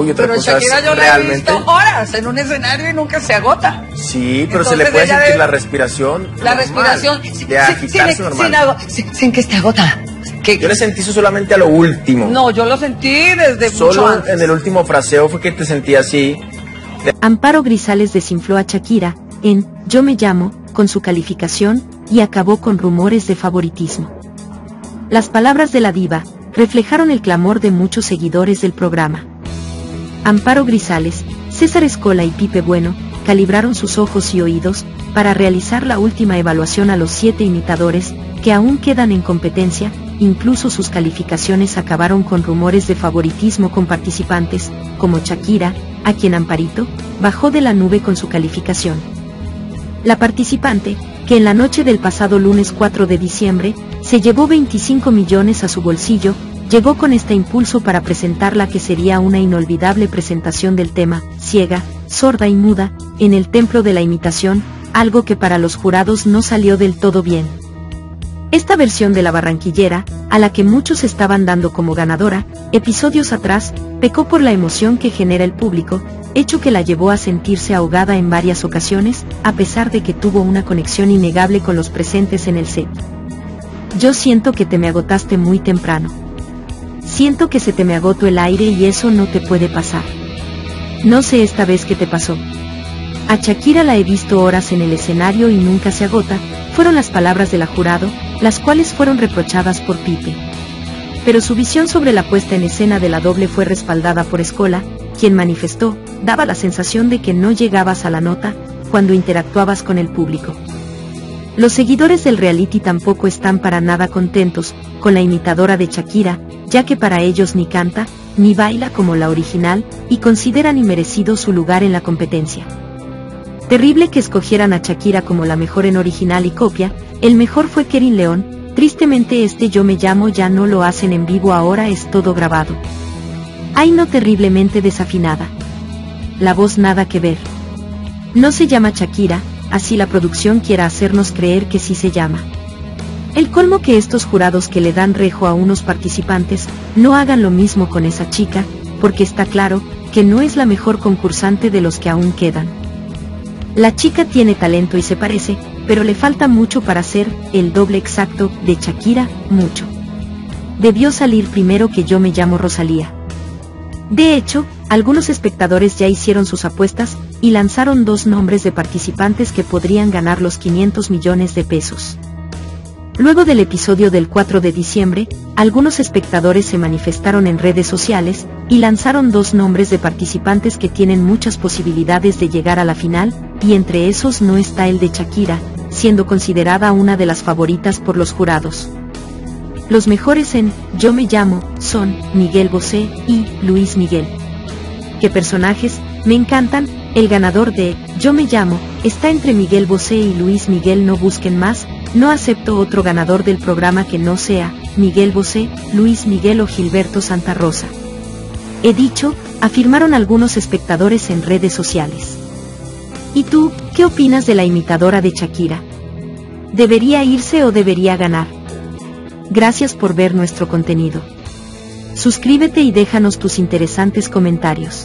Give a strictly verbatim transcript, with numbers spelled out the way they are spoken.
show y otra pero cosa Shakira es yo realmente... la he visto horas en un escenario y nunca se agota. Sí, pero Entonces, se le puede ella sentir de... la respiración. La normal, respiración. de sin, agitarse sin, normal. sin, ago... sin, sin que se agota. Que... Yo le sentí eso solamente a lo último. No, yo lo sentí desde Solo mucho antes. En el último fraseo fue que te sentí así. De... Amparo Grisales desinfló a Shakira en Yo me llamo, con su calificación, y acabó con rumores de favoritismo. Las palabras de la diva reflejaron el clamor de muchos seguidores del programa. Amparo Grisales, César Escola y Pipe Bueno calibraron sus ojos y oídos para realizar la última evaluación a los siete imitadores que aún quedan en competencia. Incluso sus calificaciones acabaron con rumores de favoritismo con participantes, como Shakira, a quien Amparito bajó de la nube con su calificación. La participante, que en la noche del pasado lunes cuatro de diciembre, se llevó veinticinco millones a su bolsillo, llegó con este impulso para presentar la que sería una inolvidable presentación del tema, ciega, sorda y muda, en el templo de la imitación, algo que para los jurados no salió del todo bien. Esta versión de la barranquillera, a la que muchos estaban dando como ganadora, episodios atrás, pecó por la emoción que genera el público, hecho que la llevó a sentirse ahogada en varias ocasiones, a pesar de que tuvo una conexión innegable con los presentes en el set. Yo siento que te me agotaste muy temprano. Siento que se te me agotó el aire y eso no te puede pasar. No sé esta vez qué te pasó. A Shakira la he visto horas en el escenario y nunca se agota, fueron las palabras de la jurado, las cuales fueron reprochadas por Pipe. Pero su visión sobre la puesta en escena de la doble fue respaldada por Escola, quien manifestó, daba la sensación de que no llegabas a la nota, cuando interactuabas con el público. Los seguidores del reality tampoco están para nada contentos con la imitadora de Shakira, ya que para ellos ni canta, ni baila como la original, y consideran inmerecido su lugar en la competencia. Terrible que escogieran a Shakira como la mejor en original y copia, el mejor fue Kerin León, tristemente este Yo me llamo ya no lo hacen en vivo, ahora es todo grabado. Ay no, terriblemente desafinada. La voz nada que ver. No se llama Shakira, así la producción quiera hacernos creer que sí se llama. El colmo que estos jurados que le dan rejo a unos participantes, no hagan lo mismo con esa chica, porque está claro, que no es la mejor concursante de los que aún quedan. La chica tiene talento y se parece, pero le falta mucho para ser el doble exacto de Shakira, mucho. Debió salir primero que Yo me llamo Rosalía. De hecho, algunos espectadores ya hicieron sus apuestas, y lanzaron dos nombres de participantes que podrían ganar los quinientos millones de pesos. Luego del episodio del cuatro de diciembre, algunos espectadores se manifestaron en redes sociales, y lanzaron dos nombres de participantes que tienen muchas posibilidades de llegar a la final, y entre esos no está el de Shakira, siendo considerada una de las favoritas por los jurados. Los mejores en Yo me llamo son Miguel Bosé y Luis Miguel. ¿Qué personajes? Me encantan. El ganador de Yo me llamo está entre Miguel Bosé y Luis Miguel, no busquen más, no acepto otro ganador del programa que no sea Miguel Bosé, Luis Miguel o Gilberto Santa Rosa. He dicho, afirmaron algunos espectadores en redes sociales. ¿Y tú, qué opinas de la imitadora de Shakira? ¿Debería irse o debería ganar? Gracias por ver nuestro contenido. Suscríbete y déjanos tus interesantes comentarios.